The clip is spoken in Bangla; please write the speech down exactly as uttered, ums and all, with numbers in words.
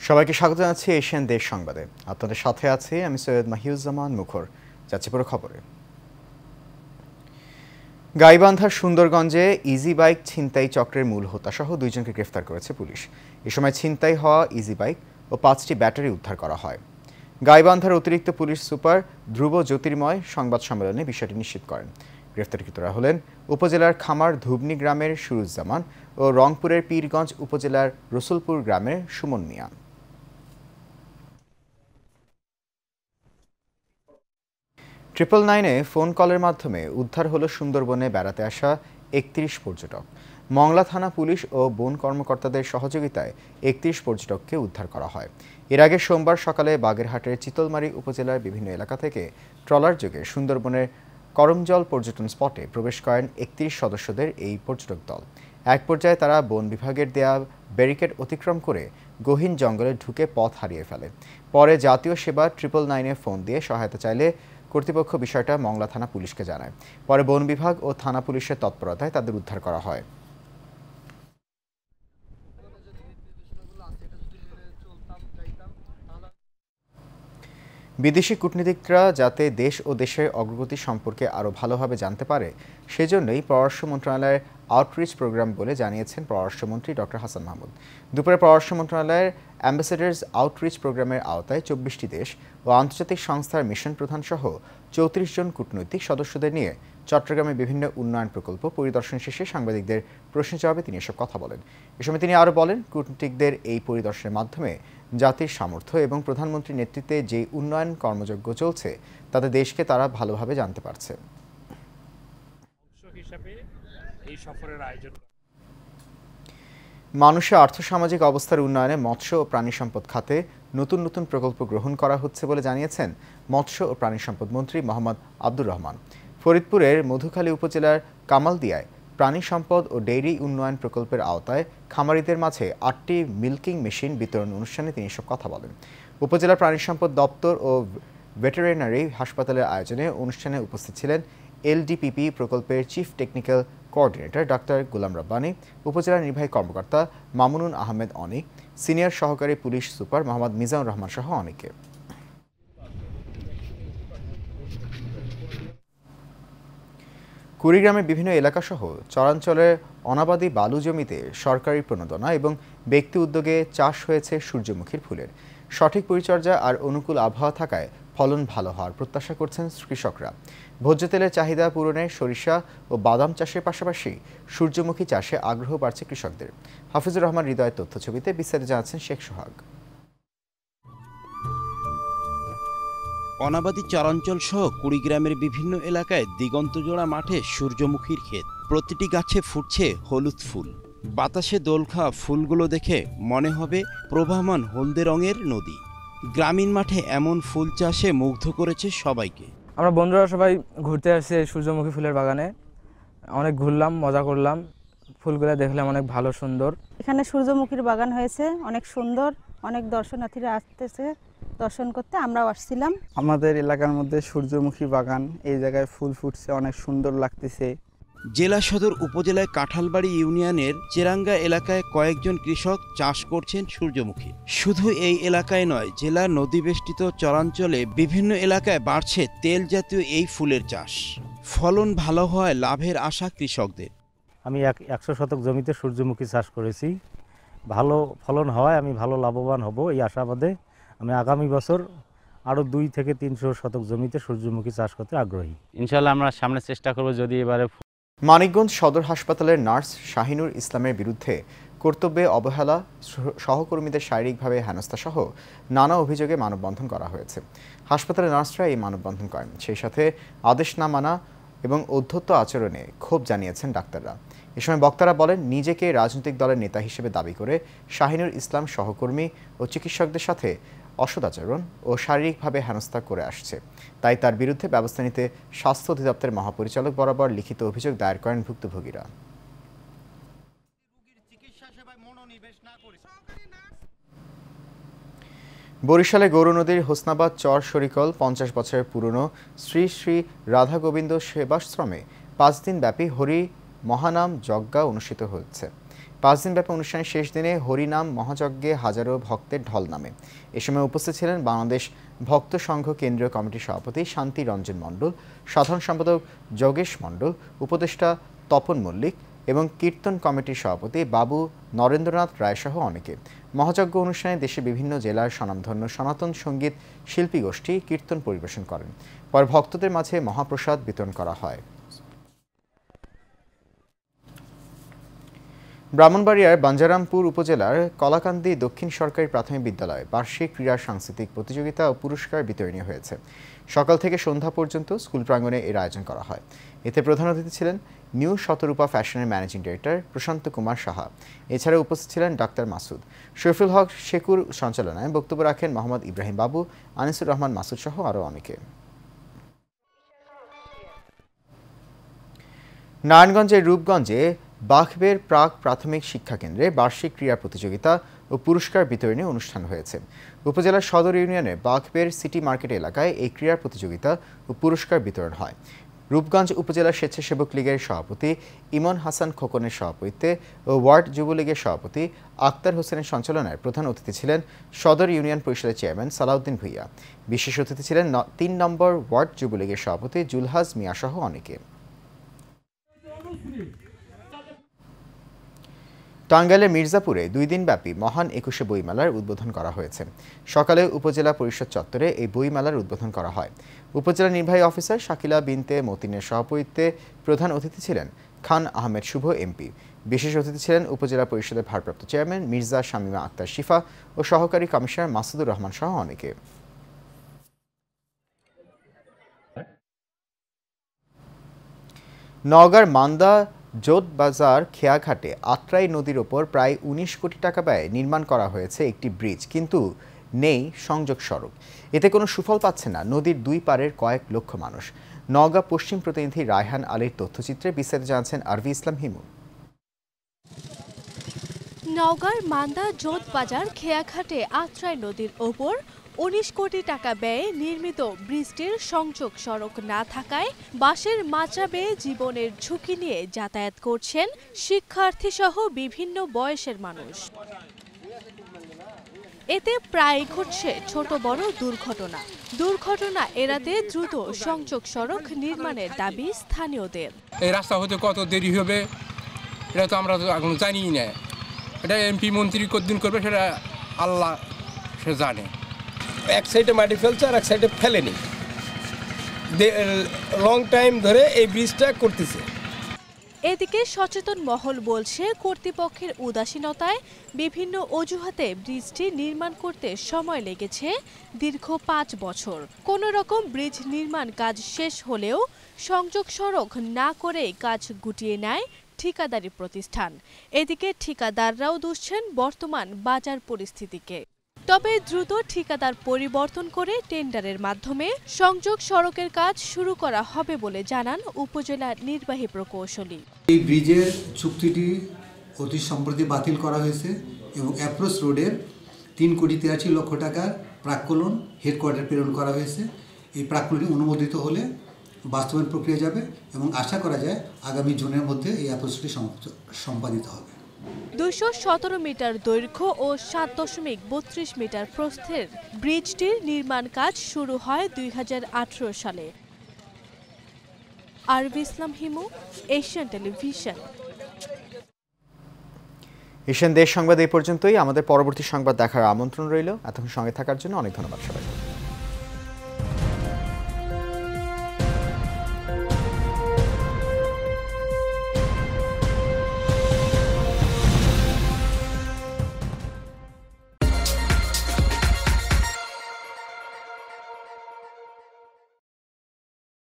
সবাইকে স্বাগত জানাচ্ছি এশিয়ান দেশ সংবাদে। আপনাদের সাথে আছি আমি সৈয়দ মাহিউজ্জামান মুখর। যাচ্ছি পুরো খবরে। গাইবান্ধার সুন্দরগঞ্জে ইজি বাইক ছিনতাই চক্রের মূল হোতা সহ দুইজনকে গ্রেফতার করেছে পুলিশ। এ সময় ছিনতাই হওয়া ইজি বাইক ও পাঁচটি ব্যাটারি উদ্ধার করা হয়। গাইবান্ধার অতিরিক্ত পুলিশ সুপার ধ্রুব জ্যোতির্ময় সংবাদ সম্মেলনে বিষয়টি নিশ্চিত করেন। গ্রেফতারকৃতরা হলেন উপজেলার খামার ধুবনি গ্রামের সুরুজ্জামান ও রংপুরের পীরগঞ্জ উপজেলার রসুলপুর গ্রামের সুমন মিয়া। ট্রিপল নাইনে ফোন কলের মাধ্যমে উদ্ধার হলো সুন্দরবনে বেড়াতে আসা একত্রিশ পর্যটক। মংলা থানা পুলিশ ও বন কর্মকর্তাদের সহযোগিতায় একত্রিশ পর্যটককে উদ্ধার করা হয়। এর আগে সোমবার সকালে বাগেরহাটের চিতলমারী উপজেলার বিভিন্ন এলাকা থেকে ট্রলার যোগে সুন্দরবনের করমজল পর্যটন স্পটে প্রবেশ করেন একত্রিশ সদস্যদের এই পর্যটক দল। এক পর্যায়ে তারা বন বিভাগের দেয়া ব্যারিকেড অতিক্রম করে গহীন জঙ্গলে ঢুকে পথ হারিয়ে ফেলে। পরে জাতীয় সেবা ট্রিপল নাইনে ফোন দিয়ে সহায়তা চাইলে কর্তৃপক্ষ বিষয়টা মংলা থানা পুলিশকে জানায়। পরে বন বিভাগ ও থানা পুলিশের তৎপরতায় তাদের উদ্ধার করা হয়। বিদেশি কূটনীতিকরা যাতে দেশ ও দেশের অগ্রগতি সম্পর্কে আরও ভালোভাবে জানতে পারে সেজন্যই পররাষ্ট্র মন্ত্রণালয়ের আউটরিচ প্রোগ্রাম বলে জানিয়েছেন পররাষ্ট্রমন্ত্রী ডক্টর হাসান মাহমুদ। দুপুরে পররাষ্ট্র মন্ত্রণালয়ের অ্যাম্বাসেডার্স আউটরিচ প্রোগ্রামের আওতায় চব্বিশটি দেশ ও আন্তর্জাতিক সংস্থার মিশন প্রধান সহ চৌত্রিশ জন কূটনৈতিক সদস্যদের নিয়ে চট্টগ্রামে বিভিন্ন উন্নয়ন প্রকল্প পরিদর্শন শেষে সাংবাদিকদের প্রশ্নের জবাবে তিনি এসব কথা বলেন। এ সময় তিনি আরও বলেন, কূটনীতিকদের এই পরিদর্শনের মাধ্যমে জাতির সামর্থ্য এবং প্রধানমন্ত্রীর নেতৃত্বে যে উন্নয়ন কর্মযজ্ঞ চলছে তাতে দেশকে তারা ভালোভাবে জানতে পারছে। মানুষের আর্থসামাজিক অবস্থার উন্নয়নে মৎস্য ও প্রাণী সম্পদ খাতে নতুন নতুন প্রকল্প গ্রহণ করা হচ্ছে বলে জানিয়েছেন মৎস্য ও প্রাণী সম্পদ মন্ত্রী মোহাম্মদ আব্দুর রহমান। ফরিদপুরের মধুখালী উপজেলার কামালদিয়ায় প্রাণী সম্পদ ও ডেইরি উন্নয়ন প্রকল্পের আওতায় খামারিদের মাঝে আটটি মিল্কিং মেশিন বিতরণ অনুষ্ঠানে তিনি এসব কথা বলেন। উপজেলা প্রাণী সম্পদ দপ্তর ও ভেটেরিনারি হাসপাতালের আয়োজনে অনুষ্ঠানে উপস্থিত ছিলেন এলডিপিপি প্রকল্পের chief technical coordinator doctor Gulam Rabbani, upazila নির্বাহী কর্মকর্তা মামুনুন আহমেদ অনিক, সিনিয়র সহকারী পুলিশ সুপার মোহাম্মদ মিজানুর রহমান সহ অনেকে। কুড়িগ্রামের বিভিন্ন এলাকাসহ চরাঞ্চলের অনাবাদী বালু জমিতে সরকারি প্রণোদনা এবং ব্যক্তি উদ্যোগে চাষ হয়েছে সূর্যমুখীর ফুলের। সঠিক পরিচর্যা আর অনুকূল আবহাওয়া থাকায় ফলন ভালো হওয়ার প্রত্যাশা করছেন কৃষকরা। ভোজ্য তেলের চাহিদা পূরণে সরিষা ও বাদাম চাষের পাশাপাশি সূর্যমুখী চাষে আগ্রহ বাড়ছে কৃষকদের। হাফিজুর রহমান হৃদয়ের তথ্যছবিতে বিস্তারিত জানাচ্ছেন শেখ সোহাগ। অনাবাদী চরাঞ্চল সহ কুড়িগ্রামের বিভিন্ন এলাকায় দিগন্তজোড়া মাঠে সূর্যমুখীর ক্ষেত। প্রতিটি গাছে ফুটছে হলুদ ফুল। বাতাসে দোলখা ফুলগুলো দেখে মনে হবে প্রবাহমান হলদে রঙের নদী। গ্রামীণ মাঠে এমন ফুল চাষে মুগ্ধ করেছে সবাইকে। আমরা বন্ধুরা সবাই ঘুরতে আসছি সূর্যমুখী ফুলের বাগানে। অনেক ঘুরলাম, মজা করলাম। ফুলগুলো দেখলাম অনেক ভালো, সুন্দর। এখানে সূর্যমুখীর বাগান হয়েছে, অনেক সুন্দর। অনেক দর্শনার্থীরা আসতেছে দর্শন করতে, আমরাও আসছিলাম। আমাদের এলাকার মধ্যে সূর্যমুখী বাগান, এই জায়গায় ফুল ফুটছে, অনেক সুন্দর লাগতেছে। জেলা সদর উপজেলায় কাঁঠালবাড়ি ইউনিয়নের চেরাঙ্গা এলাকায় কয়েকজন কৃষক চাষ করছেন সূর্যমুখী। শুধু এই এলাকায় নয়, জেলার নদীবেষ্টিত চরাঞ্চলে বিভিন্ন এলাকায় বাড়ছে তেল জাতীয় এই ফুলের চাষ। ফলন ভালো হওয়ায় লাভের আশা কৃষকদের। আমি এক একশো শতক জমিতে সূর্যমুখী চাষ করেছি। ভালো ফলন হওয়ায় আমি ভালো লাভবান হব এই আশাবাদে আমি আগামী বছর আরও দুই থেকে তিনশো শতক জমিতে সূর্যমুখী চাষ করতে আগ্রহী। ইনশাআল্লাহ আমরা সামনে চেষ্টা করব যদি এবারে। মানিকগঞ্জ সদর হাসপাতালের নার্স শাহিনুর ইসলামের বিরুদ্ধে কর্তব্যে অবহেলা, সহকর্মীদের শারীরিকভাবে হেনস্থা সহ নানা অভিযোগে মানববন্ধন করা হয়েছে। হাসপাতালের নার্সরা এই মানববন্ধন করেন। সেই সাথে আদেশ না মানা এবং অধ্যত্ত আচরণে ক্ষোভ জানিয়েছেন ডাক্তাররা। এ সময় বক্তারা বলেন, নিজেকে রাজনৈতিক দলের নেতা হিসেবে দাবি করে শাহিনুর ইসলাম সহকর্মী ও চিকিৎসকদের সাথে অসদাচরণ ও শারীরিকভাবে হেনস্থা করে আসছে। তাই তার বিরুদ্ধে ব্যবস্থা নিতে স্বাস্থ্য অধিদপ্তরের মহাপরিচালক বরাবর লিখিত অভিযোগ দায়ের করেন ভুক্তভোগীরা। বরিশালে গৌরনদীর হোসনাবাদ চর শরিকল পঞ্চাশ বছরের পুরনো শ্রী শ্রী রাধা গোবিন্দ সেবাশ্রমে পাঁচ দিন ব্যাপী হরি মহানাম যজ্ঞা অনুষ্ঠিত হচ্ছে। পাঁচ দিনব্যাপী অনুষ্ঠানের শেষ দিনে হরিনাম মহাযজ্ঞে হাজারো ভক্তের ঢল নামে। এ সময় উপস্থিত ছিলেন বাংলাদেশ ভক্ত সংঘ কেন্দ্রীয় কমিটির সভাপতি শান্তি রঞ্জন মণ্ডল, সাধারণ সম্পাদক যোগেশ মণ্ডল, উপদেষ্টা তপন মল্লিক এবং কীর্তন কমিটির সভাপতি বাবু নরেন্দ্রনাথ রায় সহ অনেকে। মহাযজ্ঞ অনুষ্ঠানে দেশের বিভিন্ন জেলার স্বনামধন্য সনাতন সঙ্গীত শিল্পী গোষ্ঠী কীর্তন পরিবেশন করেন। পরে ভক্তদের মাঝে মহাপ্রসাদ বিতরণ করা হয়। ব্রাহ্মণবাড়িয়ার বাঞ্জারামপুর উপজেলার কলাকান্দি দক্ষিণ সরকারি প্রাথমিক বিদ্যালয়ে বার্ষিক ক্রীড়া সাংস্কৃতিক প্রতিযোগিতা ও পুরস্কার বিতরণী হয়েছে। সকাল থেকে সন্ধ্যা পর্যন্ত স্কুল প্রাঙ্গণে এর আয়োজন করা হয়। এতে প্রধান অতিথি ছিলেন নিউ শতরূপা ফ্যাশনের ম্যানেজিং ডিরেক্টর প্রশান্ত কুমার সাহা। এছাড়া উপস্থিত ছিলেন ডাক্তার মাসুদ, শরীফুল হক শেকুর সঞ্চালনায় বক্তব্য রাখেন মোহাম্মদ ইব্রাহিম বাবু, আনিসুর রহমান মাসুদ সহ আরও অনেকে। নারায়ণগঞ্জের রূপগঞ্জে বাখবের প্রাক প্রাথমিক শিক্ষা কেন্দ্রে বার্ষিক ক্রীড়া প্রতিযোগিতা ও পুরস্কার বিতরণী অনুষ্ঠান হয়েছে। উপজেলার সদর ইউনিয়নের বাখবের সিটি মার্কেট এলাকায় এই ক্রীড়া প্রতিযোগিতা ও পুরস্কার বিতরণ হয়। রূপগঞ্জ উপজেলা স্বেচ্ছাসেবক লীগের সভাপতি ইমন হাসান খোকনের সভাপতিত্বে ও ওয়ার্ড যুবলীগের সভাপতি আক্তার হোসেনের সঞ্চালনায় প্রধান অতিথি ছিলেন সদর ইউনিয়ন পরিষদের চেয়ারম্যান সালাউদ্দিন ভুইয়া। বিশেষ অতিথি ছিলেন তিন নম্বর ওয়ার্ড যুবলীগের সভাপতি জুলহাজ মিয়া সহ অনেকে। টাঙ্গাইলের মির্জাপুরে দুই দিনব্যাপী মহান একুশে বইমেলার উদ্বোধন করা হয়েছে। সকালে উপজেলা পরিষদ চত্বরে এই বইমেলার উদ্বোধন করা হয়। উপজেলা নির্বাহী অফিসার শাকিলা বিনতে মতিনের সভাপতিত্বে প্রধান অতিথি ছিলেন খান আহমেদ শুভ এমপি। বিশেষ অতিথি ছিলেন উপজেলা পরিষদের ভারপ্রাপ্ত চেয়ারম্যান মির্জা শামীমা আক্তার শিফা ও সহকারী কমিশনার মাসুদুর রহমান সহ অনেকে। নওগাঁর মান্দা জোট বাজার খেয়াঘাটে আত্রাই নদীর ওপর প্রায় উনিশ কোটি টাকা ব্যয়ে নির্মাণ করা হয়েছে একটি ব্রিজ, কিন্তু নেই সংযোগ সড়ক। এতে কোনো সুফল পাচ্ছে না নদীর দুই পারের কয়েক লক্ষ মানুষ। নওগাঁ পশ্চিম প্রতিনিধি রায়হান আলীর তথ্যচিত্রে বিস্তারিত জানছেন আরভি ইসলাম হিমু। নওগাঁর মান্দা জোট বাজার খেয়াঘাটে আত্রাই নদীর ওপর উনিশ কোটি টাকা ব্যয়ে নির্মিত ব্রিজটির সংযোগ সড়ক না থাকায় বাসের মাচা বেয়ে জীবনের ঝুঁকি নিয়ে যাতায়াত করছেন শিক্ষার্থী সহ বিভিন্ন বয়সের মানুষ। এতে প্রায় ঘটছে ছোট বড় দুর্ঘটনা। দুর্ঘটনা এড়াতে দ্রুত সংযোগ সড়ক নির্মাণের দাবি স্থানীয়দের। এই রাস্তা হতে কত দেরি হবে এটা তো আমরা এখন জানি না। এটা এমপি মন্ত্রী কতদিন করবে সেটা আল্লাহ সে জানে। এক সাইডে মাটি ফেলছে আর এক সাইডে ফেলেনি, লং টাইম ধরে এই ব্রিজটা করতেছে। এদিকে সচেতন মহল বলছে কর্তৃপক্ষের উদাসীনতায় বিভিন্ন অজুহাতে ব্রিজটি নির্মাণ করতে সময় লেগেছে দীর্ঘ পাঁচ বছর। কোনো রকম ব্রিজ নির্মাণ কাজ শেষ হলেও সংযোগ সড়ক না করে কাজ গুটিয়ে নেয় ঠিকাদারি প্রতিষ্ঠান। এদিকে ঠিকাদাররাও দুষছেন বর্তমান বাজার পরিস্থিতিকে। তবে দ্রুত ঠিকাদার পরিবর্তন করে টেন্ডারের মাধ্যমে সংযোগ সড়কের কাজ শুরু করা হবে বলে জানান উপজেলা নির্বাহী প্রকৌশলী। এই ব্রিজের চুক্তিটি অতি সম্প্রতি বাতিল করা হয়েছে এবং অ্যাপ্রোচ রোডের তিন কোটি তিরাশি লক্ষ টাকার প্রাক্কলন হেডকোয়ার্টার প্রেরণ করা হয়েছে। এই প্রাক্কলনটি অনুমোদিত হলে বাস্তবায়ন প্রক্রিয়া যাবে এবং আশা করা যায় আগামী জুনের মধ্যে এই অ্যাপ্রোচটি সম্পাদিত হবে। দুইশো সতেরো মিটার দৈর্ঘ্য ও সাত দশমিক বত্রিশ মিটার প্রস্থের ব্রিজটির নির্মাণ কাজ শুরু হয় দুই হাজার আঠারো সালে। Arvi Islam Himu, Asian television. Asian দেশ সংবাদ এই পর্যন্তই। আমাদের পরবর্তী সংবাদ দেখার আমন্ত্রণ রইল। এতক্ষণ সঙ্গে থাকার জন্য অনেক ধন্যবাদ সবাই।